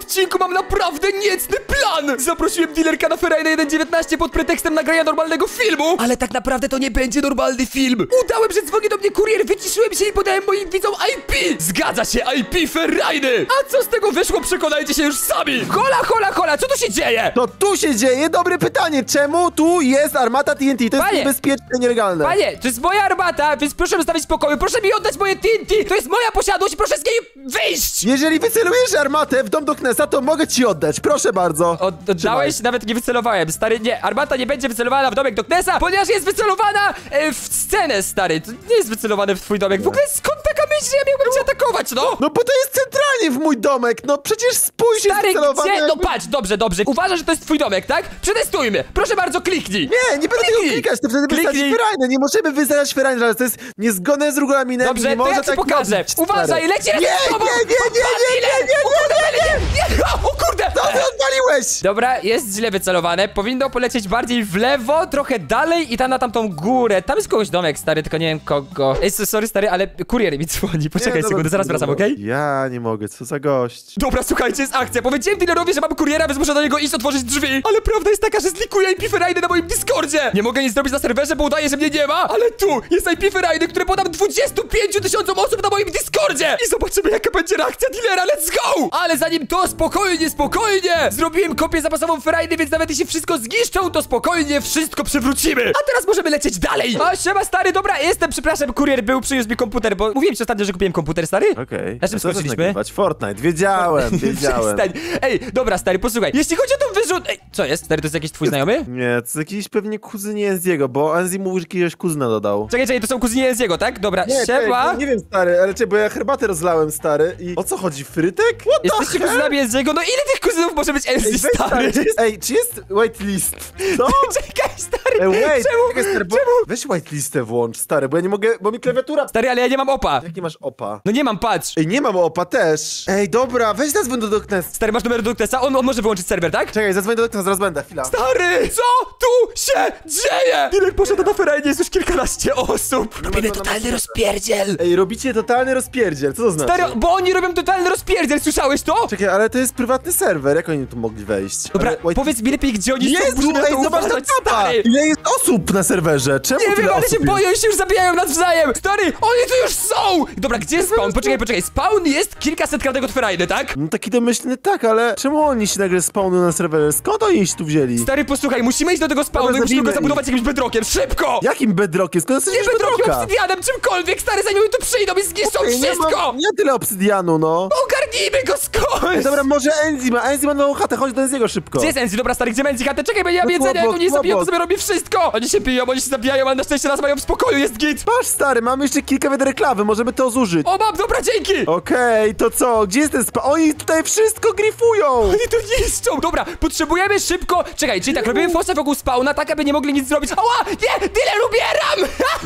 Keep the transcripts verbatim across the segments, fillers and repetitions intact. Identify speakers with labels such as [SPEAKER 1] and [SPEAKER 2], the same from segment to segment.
[SPEAKER 1] odcinku mam naprawdę niecny plan. Zaprosiłem dealerka na Ferajna jeden dziewiętnaście pod pretekstem nagrania normalnego filmu, ale tak naprawdę to nie będzie normalny film. Udałem, że dzwoni do mnie kurier, wyciszyłem się i podałem moim widzom I P. Zgadza się, I P Ferajny. A co z tego wyszło, przekonajcie się już sami. Hola, hola, hola, co tu się dzieje?
[SPEAKER 2] To tu się dzieje? Dobre pytanie. Czemu tu jest armata T N T? To jest
[SPEAKER 1] Panie,
[SPEAKER 2] niebezpieczne, nielegalne.
[SPEAKER 1] Panie, to jest moja armata, więc proszę zostawić spokoju. Proszę mi oddać moje T N T. To jest moja posiadłość i proszę z niej wyjść.
[SPEAKER 2] Jeżeli wycelujesz armatę w dom Doknesa, to mogę ci oddać. Proszę bardzo.
[SPEAKER 1] Od, oddałeś? Nawet nie wycelowałem. Stary, nie, armata nie będzie wycelowana w domek Doknesa, ponieważ jest wycelowana e, w scenę, stary. To nie jest wycelowane w twój domek. W ogóle skąd taka myśl, że ja miałbym cię atakować, no?
[SPEAKER 2] No bo to jest centralnie w mój domek. No przecież spójrz,
[SPEAKER 1] Stary,
[SPEAKER 2] jest wycelowane.
[SPEAKER 1] gdzie? No
[SPEAKER 2] jakby-
[SPEAKER 1] patrz, dobrze, dobrze. Uważasz, że to jest twój domek, tak? Przetestujmy. Proszę bardzo, kliknij.
[SPEAKER 2] Nie, nie będę tego
[SPEAKER 1] Kliknij.
[SPEAKER 2] klikać, to wtedy
[SPEAKER 1] Kliknij.
[SPEAKER 2] wysadzić Ferajnę. Nie możemy wysadzić Ferajny, to jest niezgodne z regulaminem.
[SPEAKER 1] Dobrze,
[SPEAKER 2] nie
[SPEAKER 1] to
[SPEAKER 2] może
[SPEAKER 1] ja ci
[SPEAKER 2] tak
[SPEAKER 1] pokażę.
[SPEAKER 2] robić,
[SPEAKER 1] Uważaj,
[SPEAKER 2] stary.
[SPEAKER 1] leci
[SPEAKER 2] Nie,
[SPEAKER 1] razem z tobą.
[SPEAKER 2] nie, nie, nie, nie, nie, nie,
[SPEAKER 1] O kurde, nie, nie, nie. O kurde.
[SPEAKER 2] Co ty odwaliłeś?
[SPEAKER 1] Dobra, jest źle wycelowane. Powinno polecieć bardziej w lewo, trochę dalej i tam na tamtą górę. Tam jest kogoś domek, stary, tylko nie wiem kogo. Ej, so- sorry, stary, ale kurier mi dzwoni. Poczekaj
[SPEAKER 2] Nie,
[SPEAKER 1] sekundę,
[SPEAKER 2] dobra,
[SPEAKER 1] zaraz
[SPEAKER 2] dobra.
[SPEAKER 1] wracam, okej?
[SPEAKER 2] Ja nie mogę, co za gość.
[SPEAKER 1] Dobra, słuchajcie, jest akcja. Powiedziałem dealerowi, że mamy kuriera, więc muszę do niego iść otworzyć drzwi. Ale prawda jest taka, że zlikuję I P Ferajny na moim Discordzie. Nie mogę nic zrobić na serwerze, bo udaje, że mnie nie ma. Ale tu jest I P Ferajny, które podam dwudziestu pięciu tysiącom osób na moim Discordzie. I zobaczymy, jaka będzie reakcja dealera. Let's go! Ale zanim to, spokojnie, spokojnie. Zrobiłem kopię zapasową Ferajny, więc nawet jeśli wszystko zniszczą, to spokojnie wszystko przewrócimy. A teraz możemy lecieć dalej. A siema, stary, dobra, jestem, przepraszam, kurier był, przyniósł mi komputer, bo mówiłem ci ostatnio, że kupiłem komputer, stary.
[SPEAKER 2] Okej.
[SPEAKER 1] Na czym
[SPEAKER 2] A co
[SPEAKER 1] skończyliśmy?
[SPEAKER 2] nagrywać? Fortnite, wiedziałem, wiedziałem.
[SPEAKER 1] Przestań. Ej, dobra, stary, posłuchaj. Jeśli chodzi o ten wyrzut... Ej, co jest? Stary, to jest jakiś twój znajomy?
[SPEAKER 2] Nie, to jest jakiś pewnie kuzyn Enziego, bo Enzi mówił, że jakiegoś kuzyna dodał.
[SPEAKER 1] Czekaj, czekaj, to są kuzyni Enziego, tak? Dobra,
[SPEAKER 2] Nie,
[SPEAKER 1] siema.
[SPEAKER 2] czekaj, nie wiem, stary, ale czekaj, bo ja herbatę rozlałem, stary, i... O co chodzi, frytek? What the
[SPEAKER 1] Jesteście
[SPEAKER 2] hell?
[SPEAKER 1] kuzynami Enziego? No ile tych kuzynów może być
[SPEAKER 2] Ej,
[SPEAKER 1] Enzi,
[SPEAKER 2] weź,
[SPEAKER 1] stary?
[SPEAKER 2] stary, czy jest, ej, czy jest whitelist? Co?
[SPEAKER 1] Czekaj, stary,
[SPEAKER 2] Ej, wait,
[SPEAKER 1] czemu?
[SPEAKER 2] czekaj, stary, bo...
[SPEAKER 1] Czemu?
[SPEAKER 2] Weź whitelistę włącz, stary, bo ja nie mogę, bo mi klawiatura...
[SPEAKER 1] Stary, ale ja nie mam opa.
[SPEAKER 2] Jak nie masz opa?
[SPEAKER 1] No nie mam, patrz.
[SPEAKER 2] Ej, nie mam opa też. Ej, dobra, weź zadzwoń do Doknesa.
[SPEAKER 1] Stary, masz numer do Doknesa? On, on może wyłączyć serwer, tak?
[SPEAKER 2] Czekaj, zadzwoń do Doknesa, zaraz będę, chwila.
[SPEAKER 1] Stary, co tu się dzieje? Dealer poszedł na Ferajnie, jest już kilkanaście osób. Robimy
[SPEAKER 2] to
[SPEAKER 1] totalny
[SPEAKER 2] na-
[SPEAKER 1] rozpierdziel.
[SPEAKER 2] Ej, robicie totalny rozpierdziel, co to znaczy?
[SPEAKER 1] Stary, bo oni robią totalny rozpierdziel, słyszałeś to?
[SPEAKER 2] Czekaj, ale to jest prywatny serwer, jak oni tu mogli wejść?
[SPEAKER 1] Dobra,
[SPEAKER 2] ale, white-
[SPEAKER 1] powiedz mi lepiej, gdzie oni są,
[SPEAKER 2] Jezu,
[SPEAKER 1] musimy na
[SPEAKER 2] ej,
[SPEAKER 1] to
[SPEAKER 2] zobacz na
[SPEAKER 1] uważać,
[SPEAKER 2] mapa!
[SPEAKER 1] stary.
[SPEAKER 2] Ile jest osób na serwerze? Czemu
[SPEAKER 1] Nie
[SPEAKER 2] tyle
[SPEAKER 1] wiem, ale
[SPEAKER 2] osób
[SPEAKER 1] się
[SPEAKER 2] jest?
[SPEAKER 1] boją i się już zabijają nawzajem! Stary, oni tu już są! Dobra, gdzie jest spawn? Poczekaj, poczekaj, spawn jest kilkaset kratek od Ferajny, tak?
[SPEAKER 2] No taki domyślny tak, ale czemu oni się nagle spawnują na serwerze? Skąd oni się tu wzięli?
[SPEAKER 1] Stary, posłuchaj, musimy iść do tego spawnu
[SPEAKER 2] Dobra,
[SPEAKER 1] i musimy go
[SPEAKER 2] zabijmy
[SPEAKER 1] zabudować jakimś bedrockiem, szybko!
[SPEAKER 2] Jakim bedrockiem? Skąd
[SPEAKER 1] Nie
[SPEAKER 2] jesteś
[SPEAKER 1] bedrockiem,
[SPEAKER 2] bedrocka?
[SPEAKER 1] obsydianem, czymkolwiek, stary, zanim oni tu przyjdą i zniszczą
[SPEAKER 2] Ej, nie,
[SPEAKER 1] wszystko!
[SPEAKER 2] mam, nie tyle obsydianu, no.
[SPEAKER 1] Ogarnijmy go skądś!
[SPEAKER 2] Ej, dobra, może Enzi ma, Enzi ma nową chatę, chodź do Enziego szybko.
[SPEAKER 1] Gdzie jest Enzi? Dobra, stary, gdzie Enzi chatę? Czekaj, bo ja mam
[SPEAKER 2] No
[SPEAKER 1] jedzenie, jak
[SPEAKER 2] chłopok,
[SPEAKER 1] oni zabiją, to
[SPEAKER 2] chłopok.
[SPEAKER 1] sobie robię wszystko! Oni się biją, oni się zabijają, ale na szczęście nas mają w spokoju, jest git!
[SPEAKER 2] Patrz, stary, mamy jeszcze kilka wiaderek lawy, możemy to zużyć.
[SPEAKER 1] O, mam, dobra, dzięki!
[SPEAKER 2] Okej, to co? Gdzie jest ten spa? Oni tutaj wszystko grifują!
[SPEAKER 1] Oni to niszczą! Dobra, potrzebujemy szybko... Czekaj, czyli tak, robimy fosę wokół spawna, tak aby nie mogli nic zrobić. Ała! Nie! Dealer, ubieram!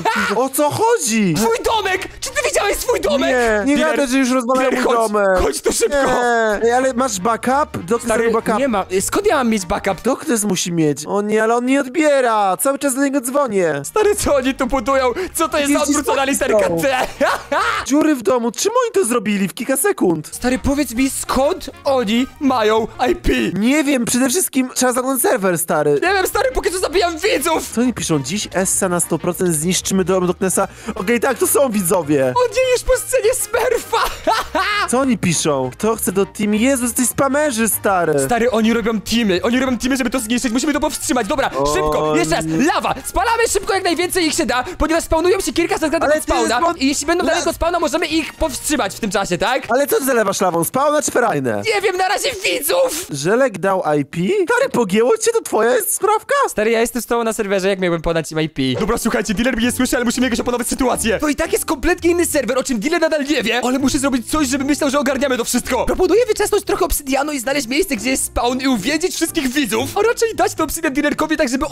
[SPEAKER 2] O co chodzi?
[SPEAKER 1] Twój domek! Czy ty widziałeś swój domek?
[SPEAKER 2] Nie, nie
[SPEAKER 1] Dealer,
[SPEAKER 2] wiadę, że już rozwalają
[SPEAKER 1] dealer,
[SPEAKER 2] mój
[SPEAKER 1] chodź,
[SPEAKER 2] domek.
[SPEAKER 1] chodź tu szybko!
[SPEAKER 2] Nie. Ej, ale masz backup? Doktor
[SPEAKER 1] Stary,
[SPEAKER 2] zrobił backup.
[SPEAKER 1] nie ma... Skąd ja mam mieć backup?
[SPEAKER 2] Doktor musi mieć. O nie, ale on nie odbiera. Cały czas do niego dzwonię.
[SPEAKER 1] Stary, co oni tu budują? Co to jest za
[SPEAKER 2] Jeździ z
[SPEAKER 1] odwrócona
[SPEAKER 2] taksą.
[SPEAKER 1] listerka T?
[SPEAKER 2] Dziury w domu. Czym oni to zrobili w kilka sekund?
[SPEAKER 1] Stary, powiedz mi, skąd oni mają I P?
[SPEAKER 2] Nie wiem, przede wszystkim trzeba zamknąć serwer, stary.
[SPEAKER 1] Nie wiem, stary, póki co zabijam widzów!
[SPEAKER 2] Co oni piszą? Dziś Essa na sto procent zniszczymy dom Doknesa. Okej, tak, to są widzowie.
[SPEAKER 1] On nie już po scenie Smurfa!
[SPEAKER 2] Co oni piszą? Kto chce do team? Jezu, jesteś spamerzy, stary.
[SPEAKER 1] Stary, oni robią teamy, oni robią teamy, żeby to zniszczyć, musimy to powstrzymać, dobra,
[SPEAKER 2] O
[SPEAKER 1] szybko, jeszcze raz,
[SPEAKER 2] nie.
[SPEAKER 1] lawa, spalamy szybko jak najwięcej ich się da, ponieważ spawnują się kilkaset kratek
[SPEAKER 2] Ale
[SPEAKER 1] od spawna
[SPEAKER 2] ty jest-
[SPEAKER 1] i jeśli będą
[SPEAKER 2] La-
[SPEAKER 1] daleko od spawna, możemy ich powstrzymać w tym czasie, tak?
[SPEAKER 2] Ale co ty zalewasz lawą? Spawna czy ferajnę?
[SPEAKER 1] Nie wiem, na razie widzów!
[SPEAKER 2] Żelek dał I P? Stary, pogięło cię? To twoja jest sprawka?
[SPEAKER 1] Stary, ja jestem z tobą na serwerze, jak miałbym podać im I P? Dobra, słuchajcie, dealer mnie nie słyszy, ale musimy jakoś opanować sytuację. To i tak jest kompletnie inny serwer, o czym dealer nadal nie wie, ale muszę zrobić coś, żeby myślał, że ogarniamy to wszystko. Proponuję wyczesnąć trochę obsydianu i znaleźć miejsce, gdzie jest spawn i uwięzić wszystkich widzów, a raczej dać to obsydian dealerkowi, tak żeby on myślał, że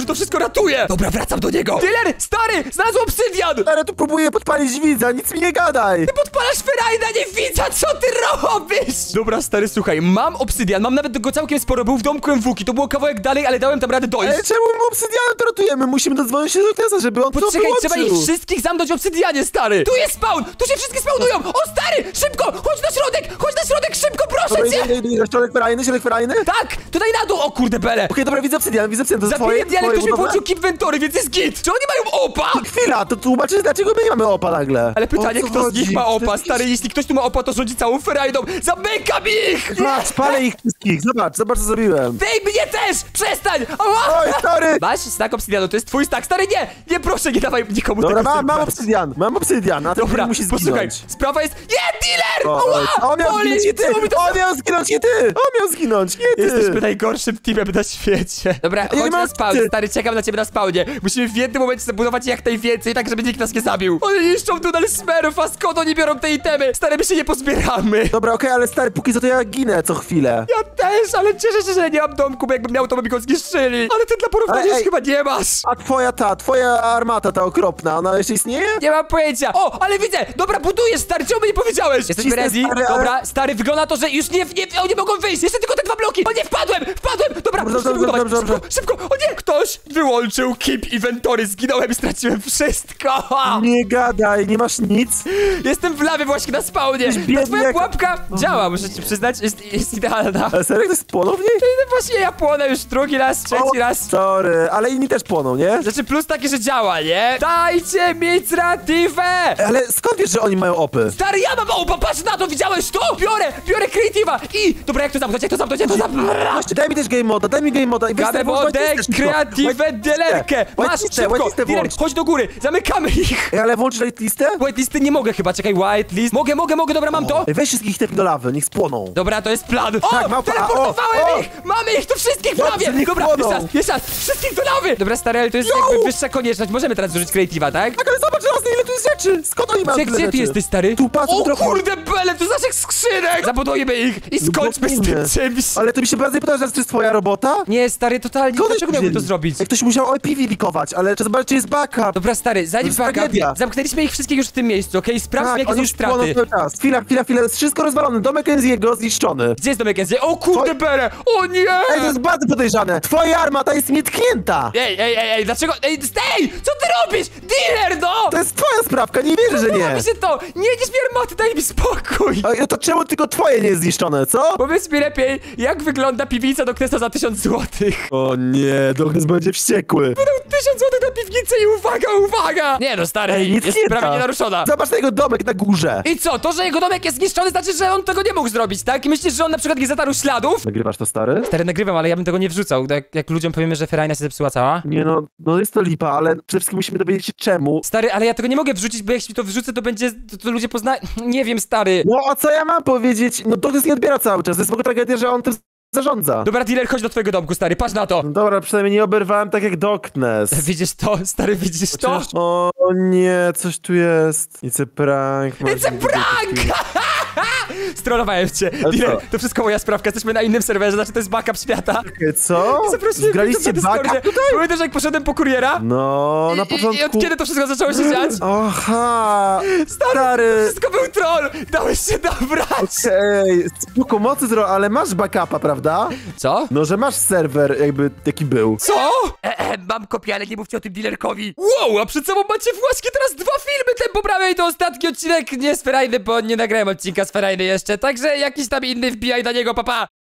[SPEAKER 1] że to wszystko ratuje. Dobra, wracam do niego. Dealer, stary, znalazł obsydian.
[SPEAKER 2] Ale tu próbuję podpalić widza, nic mi nie gadaj.
[SPEAKER 1] Ty podpalasz ferajna, nie widzę, co ty robisz? Dobra, stary, słuchaj, mam obsydian, mam nawet go całkiem sporo, był w domku M W Ki, to było kawałek dalej, ale dałem tam radę dojść.
[SPEAKER 2] Ale czemu my obsydianem to ratujemy? Musimy dodzwonić się do Knesa, żeby on to
[SPEAKER 1] Poczekaj,
[SPEAKER 2] wyłączył.
[SPEAKER 1] trzeba ich wszystkich zamknąć w obsydianie, stary. Tu jest spawn, tu się wszystkie spawnują. O, stary, szybko, chodź na środek, chodź na środek, szybko, proszę
[SPEAKER 2] Dobra,
[SPEAKER 1] cię.
[SPEAKER 2] idę, idę, idę, środek ferajny, środek ferajny? Okej,
[SPEAKER 1] Tak, tutaj na dół, o kurde bele.
[SPEAKER 2] dobra, widzę obsydian, widzę obsydian, to jest twoje,
[SPEAKER 1] Zapierdnie, ale
[SPEAKER 2] twoje
[SPEAKER 1] ktoś mi
[SPEAKER 2] budowle?
[SPEAKER 1] włączył keep inventory, więc jest git. Czy oni mają opa?
[SPEAKER 2] Chwila, to tłumaczysz, dlaczego my nie mamy opa nagle?
[SPEAKER 1] Ale pytanie,
[SPEAKER 2] O co
[SPEAKER 1] kto z
[SPEAKER 2] chodzi?
[SPEAKER 1] nich ma
[SPEAKER 2] To
[SPEAKER 1] opa,
[SPEAKER 2] jest
[SPEAKER 1] stary, jeśli ktoś tu ma opa, to rządzi całą ferajną. Zamykam ich!
[SPEAKER 2] Patrz, palę ich wszystkich, zobacz, zobacz co zrobiłem.
[SPEAKER 1] Tej mnie też! Przestań! Ała!
[SPEAKER 2] Oj, stary!
[SPEAKER 1] Masz stack obsydianu, to jest twój stack, stary, nie! Nie, proszę, nie dawaj nikomu
[SPEAKER 2] Dobra,
[SPEAKER 1] tego
[SPEAKER 2] mam, mam
[SPEAKER 1] serca.
[SPEAKER 2] obsydian, mam obsydian, a ten
[SPEAKER 1] Dobra,
[SPEAKER 2] musi zginąć.
[SPEAKER 1] posłuchaj, sprawa jest... Nie, dealer!
[SPEAKER 2] Oj,
[SPEAKER 1] Ała!
[SPEAKER 2] on miał
[SPEAKER 1] Boli!
[SPEAKER 2] zginąć, nie ty!
[SPEAKER 1] Czemu mi to...
[SPEAKER 2] On miał zginąć, nie ty! On miał zginąć, nie ty!
[SPEAKER 1] Jesteśmy najgorszym teamem na świecie. Dobra, chodź
[SPEAKER 2] nie
[SPEAKER 1] na
[SPEAKER 2] mam
[SPEAKER 1] spawn,
[SPEAKER 2] ty.
[SPEAKER 1] stary, czekam na ciebie na spawnie. Musimy w jednym momencie zabudować jak najwięcej, tak żeby nikt nas nie zabił. Oni niszczą tunel smerów, a skąd oni biorą te itemy? Stary, my się nie pozbieramy.
[SPEAKER 2] Dobra, okej, ale stary, póki co to ja ginę co chwilę.
[SPEAKER 1] Ja też, ale cieszę się, że nie mam domku, bo jakbym miał, to by mi go zniszczyli. Ale ty dla porównania
[SPEAKER 2] Ale
[SPEAKER 1] już
[SPEAKER 2] ej.
[SPEAKER 1] chyba nie masz.
[SPEAKER 2] A twoja ta, twoja armata ta okropna, ona jeszcze istnieje?
[SPEAKER 1] Nie mam pojęcia. O, ale widzę! Dobra, budujesz, stary, czemu mi nie powiedziałeś? Jesteśmy
[SPEAKER 2] Cisnę,
[SPEAKER 1] ready?
[SPEAKER 2] stary, ale-
[SPEAKER 1] Dobra, stary, wygląda na to, że już nie, nie, oni mogą wyjść. Jeszcze tylko te dwa bloki. O nie, wpadłem, wpadłem. Dobra,
[SPEAKER 2] Dobrze,
[SPEAKER 1] muszę
[SPEAKER 2] dobrze,
[SPEAKER 1] budować.
[SPEAKER 2] dobrze,
[SPEAKER 1] Szybko,
[SPEAKER 2] dobrze.
[SPEAKER 1] szybko. O nie, ktoś wyłączył keep inventory. Zginąłem i straciłem wszystko.
[SPEAKER 2] Nie gadaj, nie masz nic?
[SPEAKER 1] Jestem w lawie właśnie na spawnie. Ta
[SPEAKER 2] biedny
[SPEAKER 1] twoja
[SPEAKER 2] jak-
[SPEAKER 1] pułapka działa, muszę ci przyznać, jest, jest idealna.
[SPEAKER 2] Ale serio, to jest płoną w niej?
[SPEAKER 1] Właśnie ja płonę już drugi raz, trzeci raz.
[SPEAKER 2] Sorry, ale inni też płoną, nie?
[SPEAKER 1] Znaczy plus taki, że działa, nie? Dajcie mi creative!
[SPEAKER 2] Ale skąd wiesz, że oni mają opy?
[SPEAKER 1] Stary, ja mam opa, patrz na to, widziałeś to? Biorę, biorę creative'a i... Dobra, jak to zamknąć, jak to zamknąć, jak to zamknąć?
[SPEAKER 2] Właśnie, daj mi też game moda, daj mi game moda i weź
[SPEAKER 1] Gadę
[SPEAKER 2] sobie włącz
[SPEAKER 1] wodę,
[SPEAKER 2] whitelistę szybko.
[SPEAKER 1] creative,
[SPEAKER 2] White-
[SPEAKER 1] delerkę! Masz,
[SPEAKER 2] whitelistę,
[SPEAKER 1] szybko,
[SPEAKER 2] whitelistę
[SPEAKER 1] dealer,
[SPEAKER 2] włącz.
[SPEAKER 1] chodź do góry, zamykamy ich!
[SPEAKER 2] Ej, ale włącz whitelistę?
[SPEAKER 1] Whitelisty nie mogę chyba, czekaj, whitelist. Mogę, mogę, mogę, dobra, mam to?
[SPEAKER 2] Ej, weź wszystkich tepnij do lawy, niech spłoną.
[SPEAKER 1] Dobra, to jest plan. O,
[SPEAKER 2] Tak, małpa,
[SPEAKER 1] teleportowałem
[SPEAKER 2] o, o.
[SPEAKER 1] ich! Mamy ich tu wszystkich w
[SPEAKER 2] Dobrze,
[SPEAKER 1] lawie!
[SPEAKER 2] niech
[SPEAKER 1] Dobra,
[SPEAKER 2] płoną.
[SPEAKER 1] jeszcze raz, jeszcze raz, wszystkich do lawy! Dobra, stary, ale to jest
[SPEAKER 2] Yo!
[SPEAKER 1] jakby wyższa konieczność. Możemy teraz zużyć creative'a, tak?
[SPEAKER 2] Tak, ale zobacz raz, ile tu jest rzeczy! Skąd oni mają
[SPEAKER 1] Gdzie,
[SPEAKER 2] tyle
[SPEAKER 1] gdzie ty
[SPEAKER 2] rzeczy?
[SPEAKER 1] jesteś, stary?
[SPEAKER 2] Tu, patrz,
[SPEAKER 1] O
[SPEAKER 2] trochę.
[SPEAKER 1] kurde, bele, to z naszych skrzynek! Zabudujmy ich i skończmy z tym
[SPEAKER 2] Dokładnie.
[SPEAKER 1] czymś.
[SPEAKER 2] Ale to mi się bardzo pyta, że to jest twoja robota?
[SPEAKER 1] Nie, stary, totalnie,
[SPEAKER 2] Skąd
[SPEAKER 1] dlaczego
[SPEAKER 2] oni
[SPEAKER 1] miałbym to
[SPEAKER 2] wzięli?
[SPEAKER 1] zrobić?
[SPEAKER 2] Jak ktoś musiał O P wikować, ale trzeba zobaczyć, czy jest backup.
[SPEAKER 1] Dobra, stary, zanim
[SPEAKER 2] jest
[SPEAKER 1] backup,
[SPEAKER 2] tragedia.
[SPEAKER 1] zamknęliśmy ich wszystkich już w tym miejscu, okej? Sprawdźmy,
[SPEAKER 2] Tak,
[SPEAKER 1] jakie
[SPEAKER 2] oni
[SPEAKER 1] są
[SPEAKER 2] już płoną
[SPEAKER 1] straty.
[SPEAKER 2] cały czas. Chwila, chwila, chwila, jest wszystko rozwalone. Domek Enziego zniszczony.
[SPEAKER 1] Gdzie jest domek S D? O kurde, bele! O nie!
[SPEAKER 2] Ej, to jest bardzo podejrzane. Twoja armata jest nietknięta.
[SPEAKER 1] Ej, ej, ej, ej, dlaczego? Ej, stej! Co ty robisz? Dealer, no!
[SPEAKER 2] To jest twoja sprawka, nie wierzę, że nie.
[SPEAKER 1] Robi się to! Nie idź mi armaty, daj mi spokój!
[SPEAKER 2] Ej, to czemu tylko twoje nie jest zniszczone, co?
[SPEAKER 1] Powiedz mi lepiej, jak wygląda piwnica do Knesa za tysiąc złotych?
[SPEAKER 2] O nie, Doknes będzie wściekły.
[SPEAKER 1] Tysiąc złotych na piwnicę i uwaga, uwaga! Nie no, stary,
[SPEAKER 2] Ej,
[SPEAKER 1] jest
[SPEAKER 2] nietknięta.
[SPEAKER 1] prawie nienaruszona.
[SPEAKER 2] Zobacz na jego domek na górze.
[SPEAKER 1] I co, to, że jego domek jest zniszczony, znaczy, że on tego nie mógł zrobić, tak? I myślisz, że on na przykład nie zatarł śladów?
[SPEAKER 2] Nagrywasz to, stary?
[SPEAKER 1] Stary, nagrywam, ale ja bym tego nie wrzucał. Jak, jak ludziom powiemy, że ferajna się zepsuła cała.
[SPEAKER 2] Nie no, no jest to lipa, ale przede wszystkim musimy dowiedzieć się czemu.
[SPEAKER 1] Stary, ale ja tego nie mogę wrzucić, bo jeśli to wrzucę, to będzie, to, to ludzie poznają. Nie wiem, stary.
[SPEAKER 2] No a co ja mam powiedzieć? No Doknes nie odbiera cały czas, to jest w ogóle tragedia, że on tym zarządza.
[SPEAKER 1] Dobra, dealer, chodź do twojego domku, stary, patrz na to.
[SPEAKER 2] No dobra, przynajmniej nie oberwałem tak jak Doknes.
[SPEAKER 1] Widzisz to, stary, widzisz to?
[SPEAKER 2] Chociaż- O nie, coś tu jest. It's a prank.
[SPEAKER 1] It's a prank! Strollowałem cię.
[SPEAKER 2] Ale
[SPEAKER 1] Dealer,
[SPEAKER 2] co?
[SPEAKER 1] to wszystko moja sprawka, jesteśmy na innym serwerze, znaczy to jest backup świata.
[SPEAKER 2] Czekaj, co?
[SPEAKER 1] Zaprosiłem
[SPEAKER 2] Zgraliście
[SPEAKER 1] mnie na Discordzie.
[SPEAKER 2] backup tutaj?
[SPEAKER 1] Pamiętasz, jak poszedłem po kuriera?
[SPEAKER 2] No, na
[SPEAKER 1] I, i,
[SPEAKER 2] początku...
[SPEAKER 1] I od kiedy to wszystko zaczęło się dziać?
[SPEAKER 2] Aha,
[SPEAKER 1] Stary,
[SPEAKER 2] stary.
[SPEAKER 1] wszystko był troll! Dałeś się nabrać!
[SPEAKER 2] Okej, spoko mocy zro, ale masz backupa, prawda?
[SPEAKER 1] Co?
[SPEAKER 2] No, że masz serwer jakby jaki był.
[SPEAKER 1] Co? E, e, mam kopię, ale nie mówcie o tym dealerkowi. Wow, a przed sobą macie właśnie teraz dwa filmy. Ten poprawiaj, to ostatni odcinek nie z Ferajny, bo nie nagrałem odcinka z Ferajny jeszcze. Także jakiś tam inny wbijaj na niego, papa.